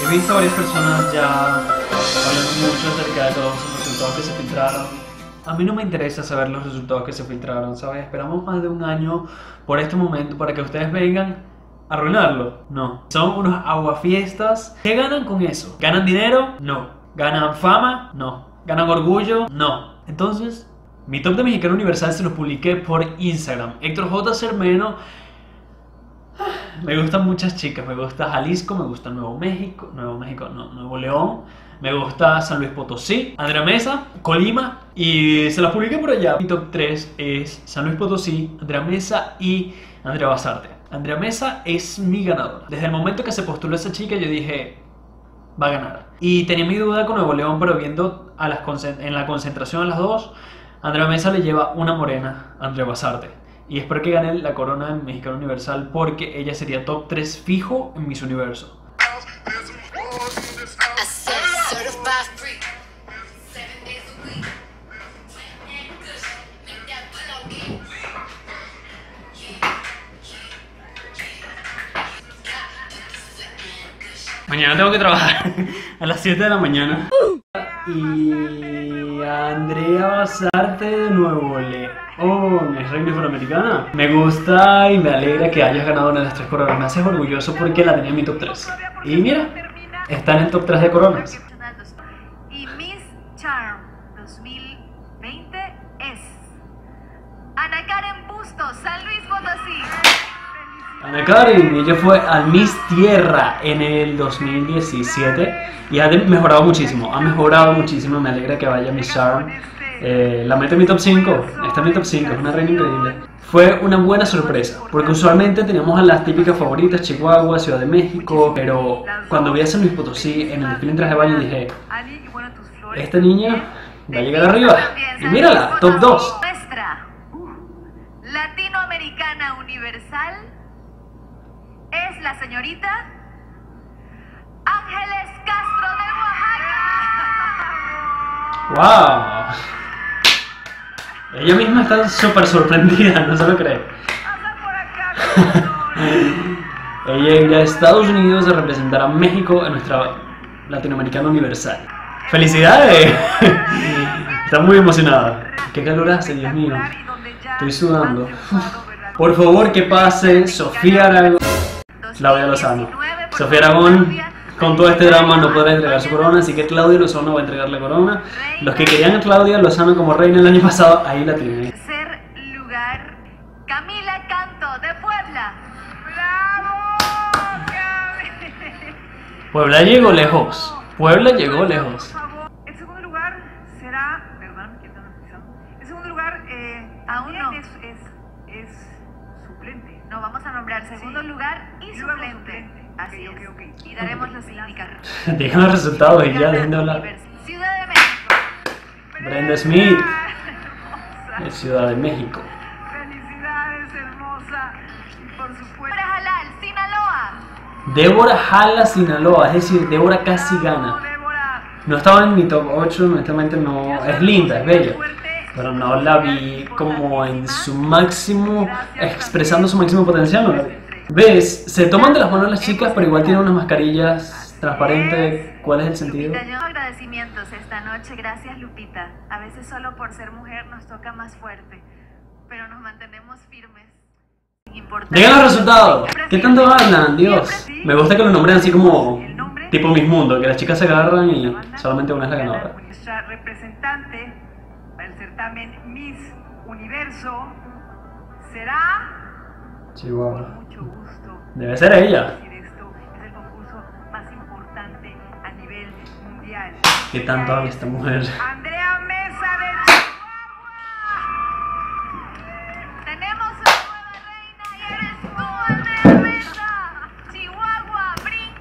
he visto a varias personas ya hablando mucho acerca de todos los resultados que se filtraron. A mí no me interesa saber los resultados que se filtraron, ¿sabes? Esperamos más de un año por este momento para que ustedes vengan a arruinarlo. No. Son unos aguafiestas. ¿Qué ganan con eso? ¿Ganan dinero? No. ¿Ganan fama? No. ¿Ganan orgullo? No. Entonces, mi top de Mexicano Universal se lo publiqué por Instagram. Héctor J. Cermeno. Me gustan muchas chicas. Me gusta Jalisco, me gusta Nuevo México, Nuevo León. Me gusta San Luis Potosí, Andrea Mesa, Colima, y se las publiqué por allá. Mi top 3 es San Luis Potosí, Andrea Mesa y Andrea Basarte. Andrea Mesa es mi ganadora. Desde el momento que se postuló esa chica yo dije, va a ganar. Y tenía mi duda con Nuevo León, pero viendo a en la concentración a las dos, Andrea Mesa le lleva una morena a Andrea Basarte. Y espero que gane la corona en Mexicano Universal porque ella sería top 3 fijo en Miss Universo. Mañana tengo que trabajar a las 7 de la mañana. Y Andrea Basarte de Nuevo León, es reina afroamericana. Me gusta y me alegra que hayas ganado una de las 3 coronas. Me haces orgulloso porque la tenía en mi top 3. Y mira, está en el top 3 de coronas. Y Miss Charm 2020 es Ana Karen Bustos, San Luis Potosí. Ana Karen, ella fue al Miss Tierra en el 2017 y ha mejorado muchísimo, me alegra que vaya Miss Charm. La meto en mi top 5, está en mi top 5, es una reina increíble. Fue una buena sorpresa, porque usualmente teníamos a las típicas favoritas, Chihuahua, Ciudad de México, pero cuando vi a San Luis Potosí en el desfile en traje de baño dije, esta niña va a llegar arriba, y mírala, top 2. Nuestra latinoamericana universal es la señorita Ángeles Castro de Oaxaca. ¡Wow! Ella misma está súper sorprendida, no se lo cree. Ella irá a Estados Unidos a representar a México en nuestra Latinoamericana Universal. ¡Felicidades! Está muy emocionada. ¡Qué calor hace, Dios mío! Estoy sudando. Por favor, que pase Sofía Aragón. Claudia Lozano. Sofía Aragón, con todo este drama, no podrá entregar su corona, así que Claudia Lozano va a entregar la corona. Los que querían a Claudia Lozano como reina el año pasado, ahí la tienen. Tercer lugar, Camila Canto de Puebla. Puebla llegó lejos. Puebla llegó lejos. El segundo lugar será, perdón, el segundo lugar aún no es suplente. No, vamos a nombrar segundo lugar y suplente. Así es. Y daremos los indicadores. Digan los resultados y ya dejen de hablar. Ciudad de México. Brenda Smith, de Ciudad de México. Felicidades, hermosa. Y por supuesto, Débora Jalal, Sinaloa. Débora Jala, Sinaloa, es decir, Débora casi gana. No estaba en mi top 8, honestamente no. Es linda, es bella, pero no la vi como en su máximo, expresando su máximo potencial, no la vi. ¿Ves? Se toman de las manos las chicas, pero igual tienen unas mascarillas transparentes. ¿Cuál es el sentido? Agradecimientos esta noche, gracias Lupita. A veces solo por ser mujer nos toca más fuerte, pero nos mantenemos firmes. Digan los resultados. ¿Qué tanto hablan? Dios. Me gusta que lo nombren así como tipo Miss Mundo, que las chicas se agarran y solamente una es la ganadora. Nuestra representante para el certamen Miss Universo será Chihuahua. mucho gusto. Debe ser ella. Esto es el concurso más importante a nivel mundial. ¿Qué tanto habla esta mujer? Andrea Mesa de Chihuahua. Tenemos una nueva reina y eres tú, Andrea Mesa. Chihuahua,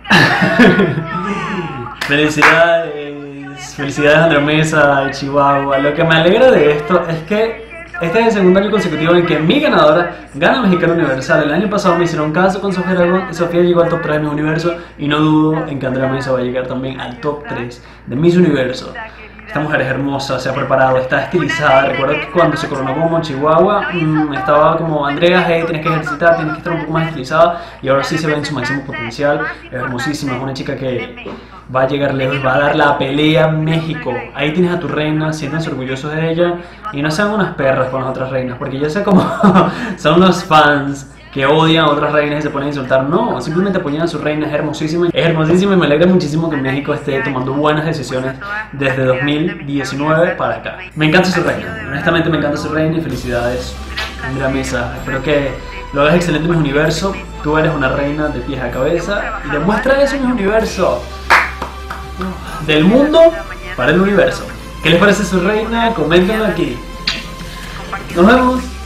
brinca. Felicidades. Felicidades Andrea Mesa de Chihuahua. Lo que me alegra de esto es que este es el segundo año consecutivo en que mi ganadora gana Mexicano Universal. El año pasado me hicieron caso con Sofía Aragón y Sofía llegó al top 3 de Miss Universo y no dudo en que Andrea Mesa va a llegar también al top 3 de Miss Universo. Esta mujer es hermosa, se ha preparado, está estilizada. Recuerdo que cuando se coronó como Chihuahua, estaba como Andrea, hey, tienes que ejercitar, tienes que estar un poco más estilizada. Y ahora sí se ve en su máximo potencial. Es hermosísima, es una chica que va a llegar lejos, va a dar la pelea a México. Ahí tienes a tu reina, siéntanse orgullosos de ella. Y no sean unas perras con las otras reinas, porque yo sé cómo son los fans que odian a otras reinas y se ponen a insultar. No, simplemente apoyan a su reina, es hermosísima y me alegra muchísimo que México esté tomando buenas decisiones desde 2019 para acá. Me encanta su reina, honestamente me encanta su reina y felicidades, Andrea Mesa. Espero que lo hagas excelente en Miss Universo. Tú eres una reina de pies a cabeza y demuestra eso en Miss Universo. Del mundo para el universo. ¿Qué les parece su reina? Coméntenlo aquí. Nos vemos.